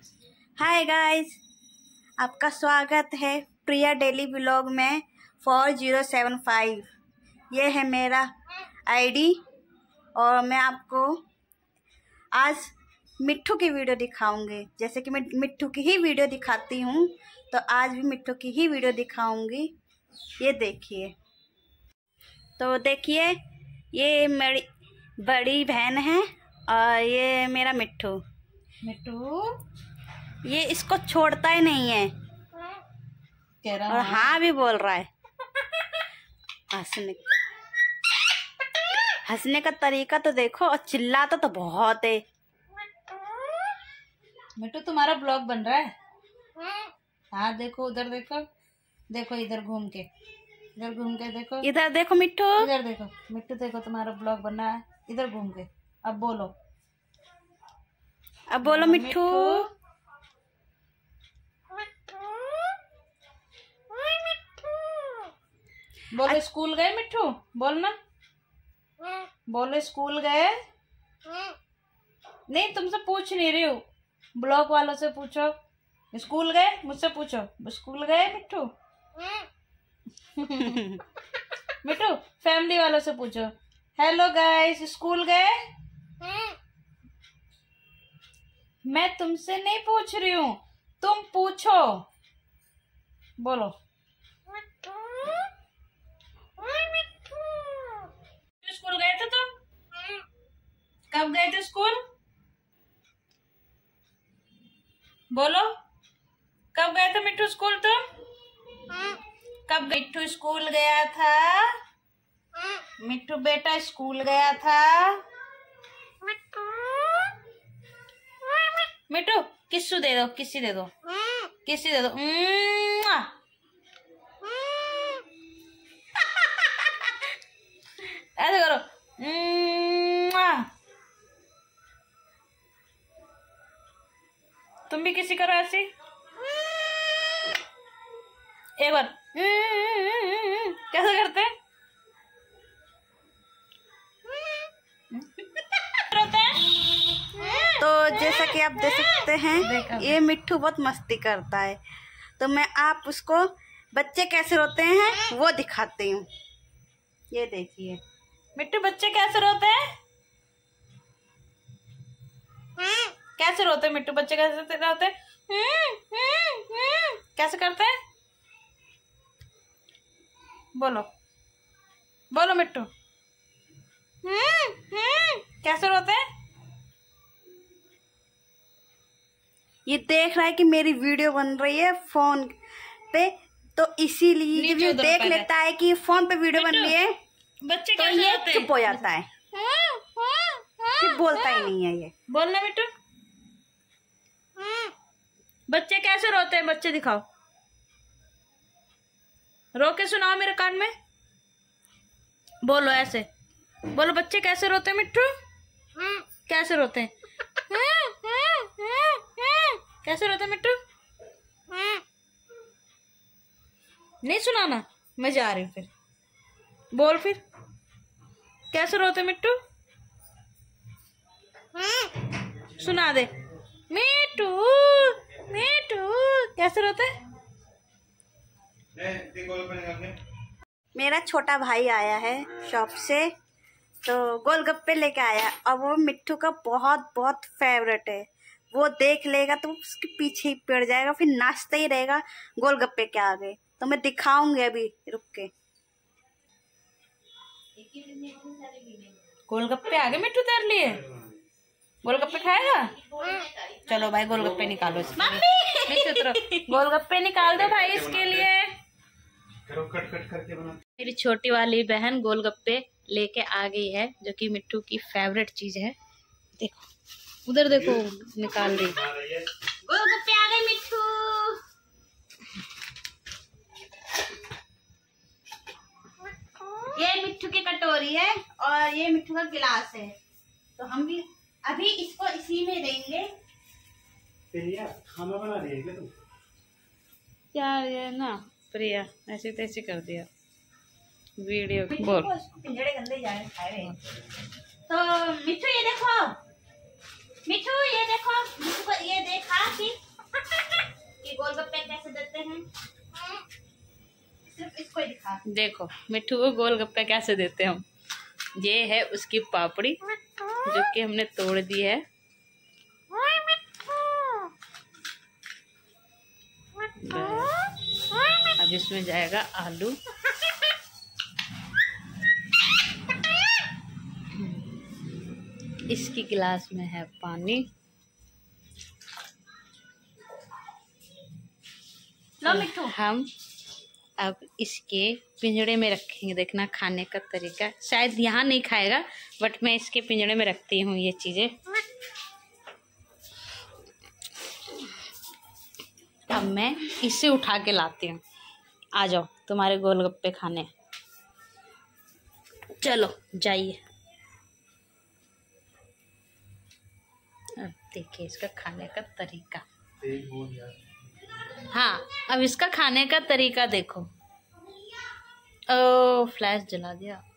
Hi guys, आपका स्वागत है प्रिया डेली व्लॉग में 4075। ये है मेरा आईडी और मैं आपको आज मिट्ठू की वीडियो दिखाऊंगी। जैसे कि मैं मिट्ठू की ही वीडियो दिखाती हूँ, तो आज भी मिट्ठू की ही वीडियो दिखाऊंगी। ये देखिए, तो देखिए, ये मेरी बड़ी बहन है और ये मेरा मिट्ठू। ये इसको छोड़ता ही नहीं है, कह रहा और हाँ भी बोल रहा है। हंसने का तरीका तो देखो, और चिल्लाता तो बहुत है। मिट्टू तुम्हारा ब्लॉग बन रहा है। हाँ देखो, उधर देखो, देखो इधर घूम के, इधर घूम के देखो, इधर देखो मिट्ठू, इधर देखो मिट्टू, देखो तुम्हारा ब्लॉग बन रहा है। इधर घूम के अब बोलो, अब बोलो मिट्ठू। बोलो स्कूल गए मिट्टू, बोलना, बोलो स्कूल गए। नहीं, तुमसे पूछ नहीं रही हूँ, ब्लॉग वालों से पूछो। स्कूल गए, मुझसे पूछो स्कूल गए मिट्टू। मिट्टू फैमिली वालों से पूछो, हेलो गाइस स्कूल गए। मैं तुमसे नहीं पूछ रही हूँ, तुम पूछो, बोलो। स्कूल गए थे तुम? कब गए थे स्कूल? बोलो, कब गए थे मिट्टू स्कूल तुम? कब मिट्टू स्कूल गया था? मिट्टू बेटा स्कूल गया था। मिट्टू किस्सू दे दो, किस्सी दे दो, किस्सी दे दो। ऐसे करो। तुम भी किसी करो ऐसी, एक बार। कैसे करते हैं? तो जैसा कि आप देख सकते हैं, ये मिट्ठू बहुत मस्ती करता है। तो मैं आप उसको बच्चे कैसे रोते हैं वो दिखाती हूँ। ये देखिए मिट्टू, बच्चे कैसे रोते हैं? कैसे रोते हैं मिट्टू? बच्चे कैसे रोते हैं? कैसे करते हैं? बोलो, बोलो मिट्टू, कैसे रोते हैं? ये देख रहा है कि मेरी वीडियो बन रही है फोन पे, तो इसीलिए ये देख लेता है कि फोन पे वीडियो बन रही है, बच्चे तो कैसे ये रोते हैं? चुप हो जाता है, फिर बोलता ही नहीं है ये। बोलना मिट्टू, बच्चे कैसे रोते हैं? बच्चे दिखाओ, रो के सुनाओ मेरे कान में। बोलो ऐसे, बोलो बच्चे कैसे रोते हैं मिट्टू? कैसे रोते हैं? कैसे रोते हैं मिट्टू? नहीं सुनाना, मैं जा रही हूँ। फिर बोल, फिर कैसे रोते हैं मिट्टू? सुना दे मिट्टू, मिट्टू कैसे रोते हैं? मेरा छोटा भाई आया है शॉप से, तो गोलगप्पे लेके आया, और वो मिट्ठू का बहुत बहुत फेवरेट है। वो देख लेगा तो उसके पीछे ही पड़ जाएगा, फिर नाचता ही रहेगा गोलगप्पे के आगे। तो मैं दिखाऊंगी अभी, रुक के। गोलगप्पे आ गए मिट्टू तेरे लिए? गोलगप्पे खाएगा? चलो भाई गोलगप्पे निकालो इसके लिए। गोलगप्पे निकाल दो भाई इसके लिए। कट करके बना। मेरी छोटी वाली बहन गोलगप्पे लेके आ गई है, जो कि मिट्टू की फेवरेट चीज है। देखो उधर देखो, निकाल रही। गोलगप्पे आ गए मिट्टू। ये मिट्टू की कटोरी है और ये मिट्टू का गिलास है, तो हम भी अभी इसको इसी में देंगे। प्रिया खाना बना रही है क्या तू? यार ये ना प्रिया ऐसे तैसे कर दिया वीडियो। बोल, पिंजड़े गंदे जा रहे खाए। तो मिट्टू ये देखो, मिठू ये देखो, मिठू को ये देखा कि गोलगप्पे कैसे देते हैं, सिर्फ इसको ही दिखा। देखो मिठू को गोलगप्पे कैसे देते हम। ये है उसकी पापड़ी जो कि हमने तोड़ दी है। अब इसमें जाएगा आलू। इसकी गिलास में है पानी। लो मिठू। हम अब इसके पिंजड़े में रखेंगे। देखना खाने का तरीका, शायद यहाँ नहीं खाएगा बट मैं इसके पिंजड़े में रखती हूँ ये चीजें। अब मैं इसे उठा के लाती हूँ। आ जाओ तुम्हारे गोलगप्पे खाने। चलो जाइए। अब देखिए इसका खाने का तरीका। हाँ अब इसका खाने का तरीका देखो। ओ फ्लैश जला दिया।